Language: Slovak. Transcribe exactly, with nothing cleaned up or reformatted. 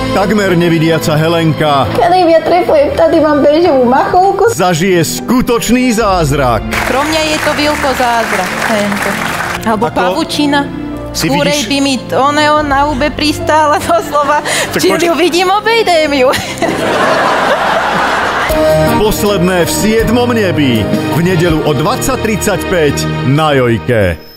takmer nevidiaca Helenka Keď ja trefujem, tady mám bežovú machovku. zažije skutočný zázrak. Pro mňa je to Vilko zázrak. Tento. Alebo Ako- pavučina. Si Skúrej vidíš- by mi Oneo na hube pristála doslova. Či poč- ju vidím, obejdem ju. Posledné v siedmom nebi. V nedeľu o dvadsať tridsaťpäť na Jojke.